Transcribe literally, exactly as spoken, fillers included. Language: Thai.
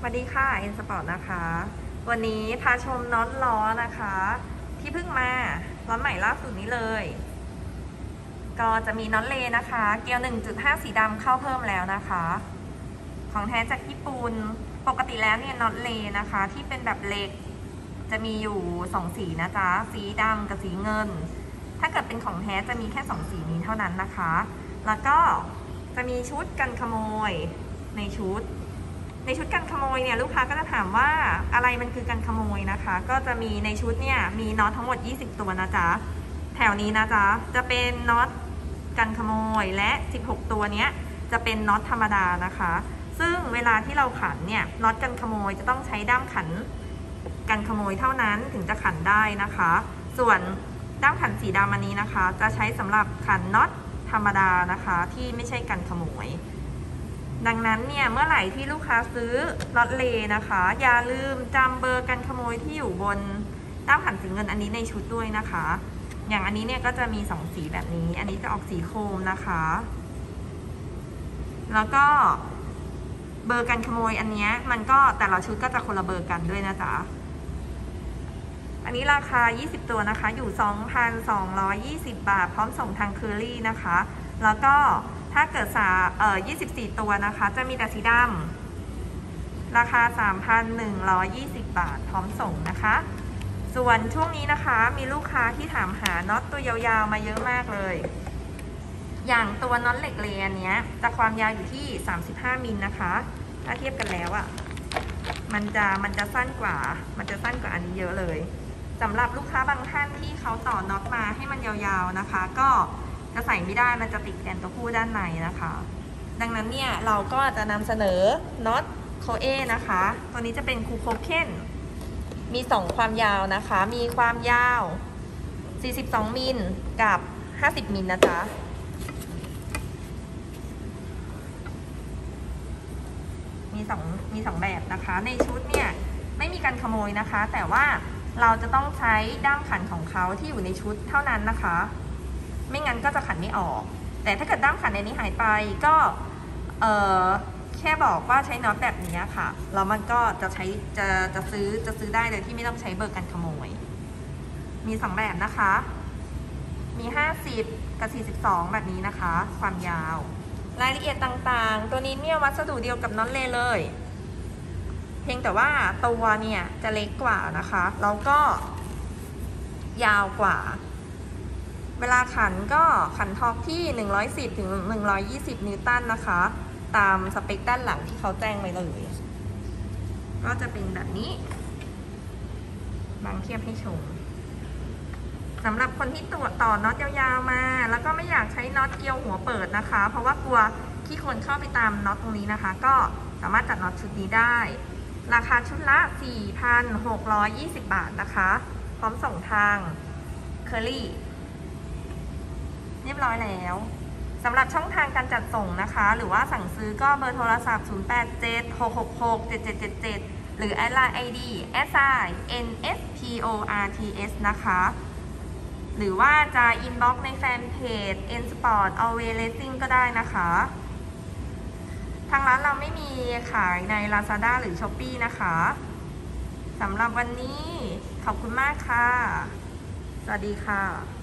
สวัสดีค่ะ เอ็น สปอร์ต นะคะ วันนี้พาชมน็อตล้อนะคะ ที่เพิ่งมาล้อใหม่ล่าสุดนี้เลย ก็จะมีน็อตเลนะคะ เกลียว หนึ่งจุดห้า สีดำเข้าเพิ่มแล้วนะคะ ของแท้จากญี่ปุ่นปกติแล้วเนี่ยน็อตเลนะคะที่เป็นแบบเหล็กจะมีอยู่สองสีนะจ๊ะสีดำกับสีเงินถ้าเกิดเป็นของแท้จะมีแค่สองสีนี้เท่านั้นนะคะแล้วก็จะมีชุดกันขโมยในชุดในชุดกันขโมยเนี่ยลูกค้าก็จะถามว่าอะไรมันคือกันขโมยนะคะก็จะมีในชุดเนี่ยมีน็อตทั้งหมดยี่สิบตัวนะจ๊ะแถวนี้นะจ๊ะจะเป็นน็อตกันขโมยและสิบหกตัวเนี้ยจะเป็นน็อตธรรมดานะคะซึ่งเวลาที่เราขันเนี่ยน็อตกันขโมยจะต้องใช้ด้ามขันกันขโมยเท่านั้นถึงจะขันได้นะคะส่วนด้ามขันสีดำอันนี้นะคะจะใช้สำหรับขันน็อตธรรมดานะคะที่ไม่ใช่กันขโมยดังนั้นเนี่ยเมื่อไหร่ที่ลูกค้าซื้อน็อตเลนะคะอย่าลืมจำเบอร์กันขโมยที่อยู่บนด้ามขันสีเงินอันนี้ในชุดด้วยนะคะอย่างอันนี้เนี่ยก็จะมีสองสีแบบนี้อันนี้จะออกสีโครมนะคะแล้วก็เบอร์กันขโมยอันนี้มันก็แต่ละชุดก็จะคนละเบอร์กันด้วยนะจ๊ะอันนี้ราคายี่สิบตัวนะคะอยู่ สองพันสองร้อยยี่สิบ บาทพร้อมส่งทางเคอรี่นะคะแล้วก็ถ้าเกิดสาเอ่อยี่สิบสี่ตัวนะคะจะมีแต่สีดำราคา สามพันหนึ่งร้อยยี่สิบ บาทพร้อมส่งนะคะส่วนช่วงนี้นะคะมีลูกค้าที่ถามหาน็อตตัวยาวๆมาเยอะมากเลยอย่างตัวน็อตเหล็กเลนเนี้ยจะความยาวอยู่ที่สามสิบห้ามิลนะคะถ้าเทียบกันแล้วอ่ะมันจะมันจะสั้นกว่ามันจะสั้นกว่าอันนี้เยอะเลยสำหรับลูกค้าบางท่านที่เขาต่อน็อตมาให้มันยาวๆนะคะก็จะใส่ไม่ได้มันจะติดแกนตัวผู้ด้านในนะคะดังนั้นเนี่ยเราก็จะนำเสนอน็อตโคเอนะคะตัวนี้จะเป็นคูโคเคนมีสองความยาวนะคะมีความยาวสี่สิบสองมิลกับห้าสิบมิลนะจ๊ะมีสองมีสองแบบนะคะในชุดเนี่ยไม่มีการขโมยนะคะแต่ว่าเราจะต้องใช้ด้ามขันของเขาที่อยู่ในชุดเท่านั้นนะคะไม่งั้นก็จะขันไม่ออกแต่ถ้าเกิดด้ามขันในนี้หายไปก็เออแค่บอกว่าใช้น็อตแบบนี้ค่ะแล้วมันก็จะใช้จะจะซื้อจะซื้อได้โดยที่ไม่ต้องใช้เบอร์กันขโมยมีสองแบบนะคะมีห้าสิบกับสี่สิบสองแบบนี้นะคะความยาวรายละเอียดต่างๆตัวนี้เนี่ยวัสดุเดียวกับน็อตเลเลยเพียงแต่ว่าตัวเนี่ยจะเล็กกว่านะคะแล้วก็ยาวกว่าเวลาขันก็ขันทอร์กที่หนึ่งร้อยสิบถึงหนึ่งร้อยยี่สิบนิวตันนะคะตามสเปคด้านหลังที่เขาแจ้งไว้เลยก็จะเป็นแบบนี้บางเทียบให้ชมสำหรับคนที่ตัวต่อน็อตยาวๆมาแล้วก็ไม่อยากใช้น็อตเกลียวหัวเปิดนะคะเพราะว่ากลัวขี้คนเข้าไปตามน็อตตรงนี้นะคะก็สามารถจัดน็อตชุดนี้ได้ราคาชุดละ สี่พันหกร้อยยี่สิบ บาทนะคะพร้อมส่งทางเคอรี่เรียบร้อยแล้วสำหรับช่องทางการจัดส่งนะคะหรือว่าสั่งซื้อก็เบอร์โทรศัพท์ศูนย์ แปด เจ็ด หก หก หก เจ็ด เจ็ด เจ็ด เจ็ดหรือแอดไลน์ ไอ ดี เอส ไอ เอ็น เอส พี โอ อาร์ ที เอส นะคะหรือว่าจะอินบ็อกซ์ในแฟนเพจ เอ็น สปอร์ต Always Racing ก็ได้นะคะทางร้านเราไม่มีขายใน Lazada หรือ Shopee นะคะสำหรับวันนี้ขอบคุณมากค่ะสวัสดีค่ะ